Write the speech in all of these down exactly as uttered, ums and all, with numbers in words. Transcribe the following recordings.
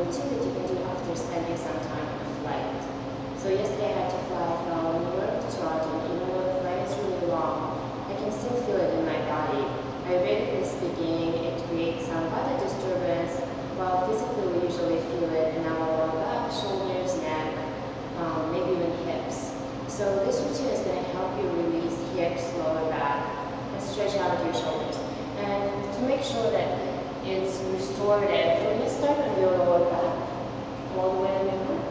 routine that you can do after spending some time on a flight. So yesterday I had to fly from New York to Toronto, and even though the flight is really long, I can still feel it in my body. Ayurvedically speaking, it creates some body disturbance, while physically we usually feel it in our lower back, shoulders, neck, um, maybe even hips. So this routine is going to help you release hips, lower back, and stretch out your shoulders. And to make sure that it's restorative, so let's start with your lower back, all the way to the front.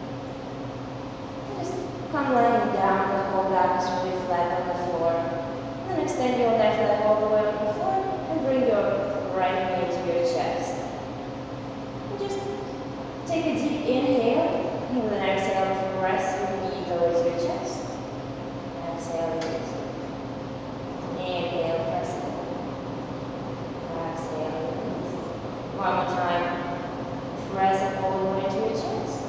Just come lying down, the whole back is really flat on the floor. Then extend your left leg all the way on the floor and bring your right knee to your chest. And just take a deep inhale, and with an exhale, press your knee towards your chest. Exhale, release. Inhale, press it. Exhale, release. One more time. Press it all the way to your chest.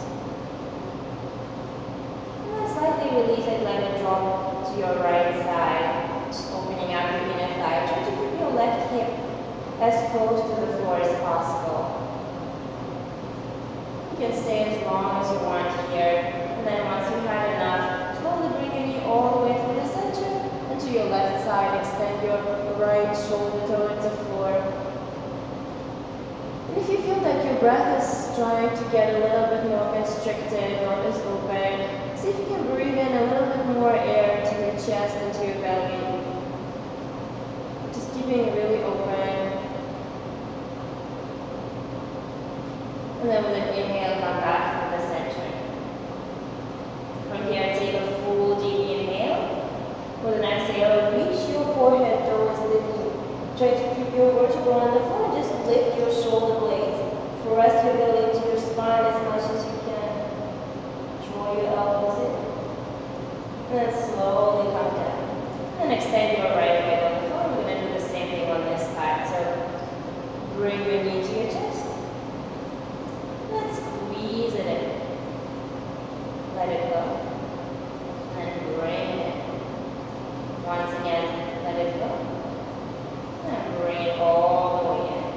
And then slightly release it, let it drop to your right side. Just opening up your inner thigh. Try to keep your left hip as close to the floor as possible. You can stay as long as you want here. And then once you've had enough, slowly bring your knee all the way through the center and to your left side. Extend your right shoulder towards the floor. And if you feel that your breath is trying to get a little bit more constricted, not as open, see if you can breathe in a little bit more air into your chest, into your belly. Just keeping it really open. And then with an inhale, come back to the center. From here, take a full deep inhale. With an exhale, reach your forehead towards the knee. Try to keep your vertebra on the floor. Just lift your shoulder blades. Press your belly into your spine as much as you can. Draw your elbows in. And then slowly come down. And extend your right leg on the floor. We're going to do the same thing on this side. So bring your knee to your chest. Let's squeeze it in. Let it go. And bring it in. Once again, let it go. And bring it all the way in.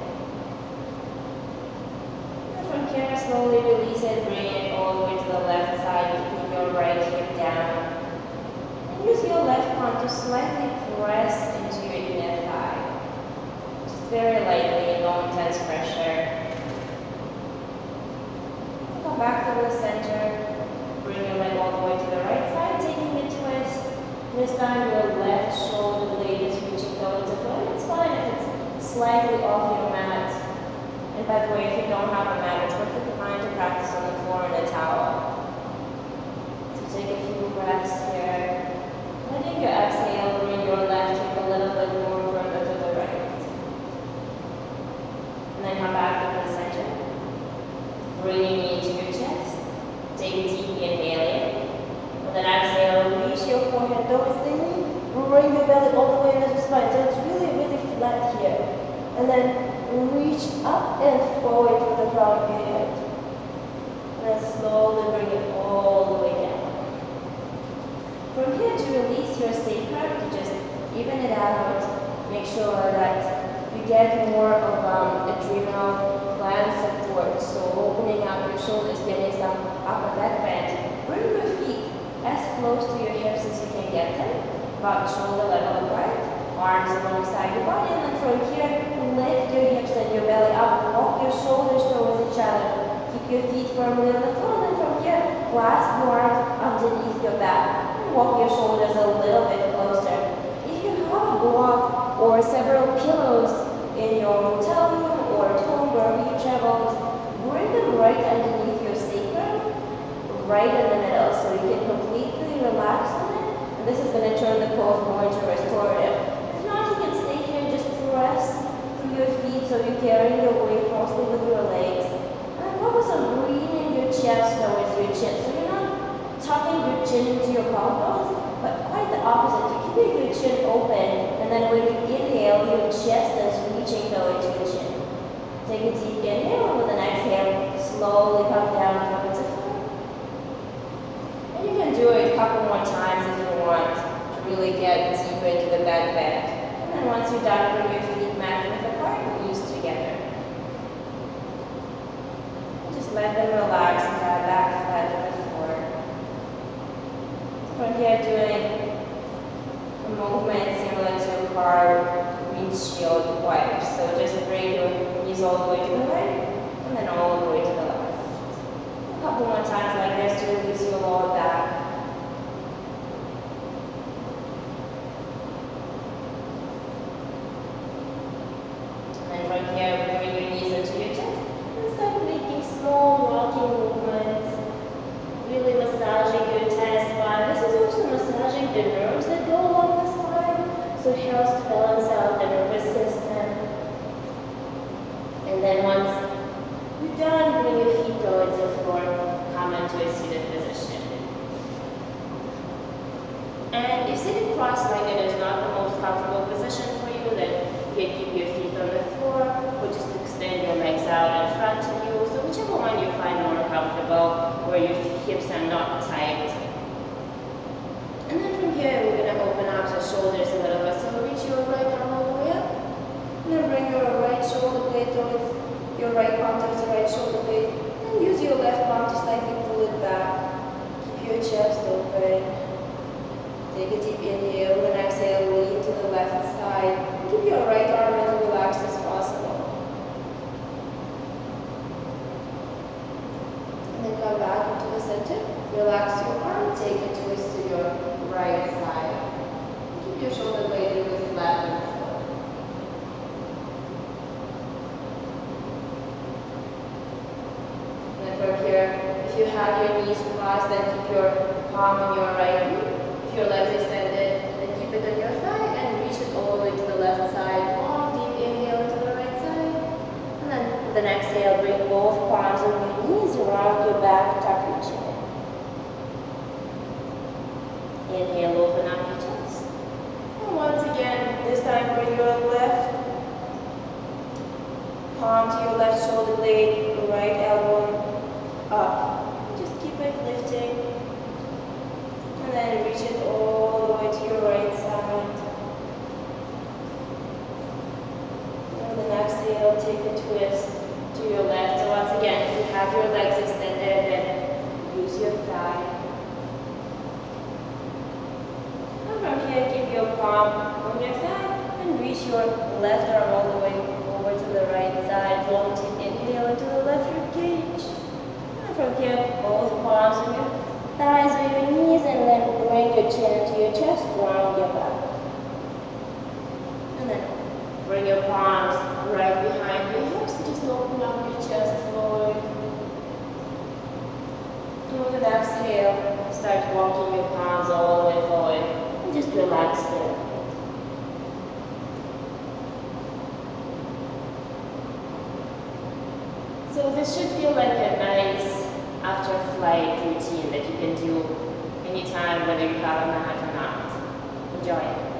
And from here, slowly release it. Bring it all the way to the left side, keeping your right hip down. And use your left palm to slightly press into your inner thigh. Just very lightly, no intense pressure. Come back to the center. Bring your leg all the way to the right side, taking a twist. This time your left shoulder blade is reaching towards the floor. It's fine if it's slightly off your mat. And by the way, if you don't have a mat, it's perfectly fine to practice on the floor in a towel. So take a few breaths here. Letting your exhale bring your left hip a little bit more further to the right. And then come back to the center. Bring your knee to your chest. Take a deep inhale in. With an exhale, reach your forehead towards the knee. Bring your belly all the way into the spine. So it's really, really flat here. And then reach up and forward to the crown of your head. And then slowly bring it all the way down. From here, to release your sacrum, to just even it out, make sure that you get more of um, adrenal gland support. So opening up your shoulders, getting some upper back bend. Bring your feet as close to your hips as you can get them, about shoulder level apart, arms alongside your body, and then from here, lift your hips and your belly up, walk your shoulders towards each other. Keep your feet firmly on the floor, and then from here, clasp your arms underneath your back. Walk your shoulders a little bit closer. If you have a block or several pillows in your hotel room or at home, wherever you travel, bring them right underneath your sacrum, right in the middle, so you can completely relax on it. And this is going to turn the pose more into restorative. If not, you can stay here and just press through your feet so you're carrying your weight mostly with your legs. And then focus on bringing your chest towards your chin. So you're not tucking your chin into your collarbones, but quite the opposite. You're keeping your chin open, and then when you inhale, your chest is reaching towards your chin. Take a deep inhale, and with an exhale, slowly come down towards the floor. And you can do it a couple more times if you want to really get deeper into the back bend. And then once you're done, bring your feet mat width apart and loose together. car windshield wipers. So just bring your knees all the way to the right and then all the way to the left. A couple more times like this to release your lower back. And from here, bring your knees into your chest and start making small walking movements, really massaging your entire spine. This is also massaging the nerves that go along the spine, so it helps to balance out the nervous system. And then once you're done, bring your feet towards the floor, come into a seated position. And if sitting cross-legged is not the most comfortable position for you, then you can keep your feet on the floor or just extend your legs out in front of you. So whichever one you find more comfortable, where your hips are not tight. And then from here, we're going to open up the shoulders a little bit. So reach your right arm all the way up. And then bring your right shoulder blade towards your right palm towards the right shoulder blade. And use your left palm to slightly pull it back. Keep your chest open. Take a deep inhale, then exhale, lean to the left side. Keep your right arm as relaxed as possible. And then come back into the center. Relax your arm, take a twist to your right side. Keep your shoulder blade really flat on the floor. And then from here, if you have your knees crossed, then keep your palm on your right knee. If your legs extended, then keep it on your thigh and reach it all the way to the left side. Long, deep inhale into the right side. And then with an exhale, bring both palms on your knees around your back, tuck your chin. Inhale, open up your chest. And once again, this time bring your left palm to your left shoulder blade, right elbow up. Just keep it lifting. And then reach it all the way to your right side. And with an exhale, take a twist to your left. So once again, if you have your legs extended, then use your thigh. And from here, keep your palm on your thigh and reach your left arm all the way over to the right side. Long deep inhale into the left rib cage. And from here, both palms on your thighs or your knees, and then bring your chin to your chest, round your back. And then bring your palms right behind your hips, just open up your chest forward. And with an exhale, start walking your palms all the way forward, and just relax there. So this should feel like a nice after flight routine that you can do anytime, whether you have a mat or not. Enjoy it.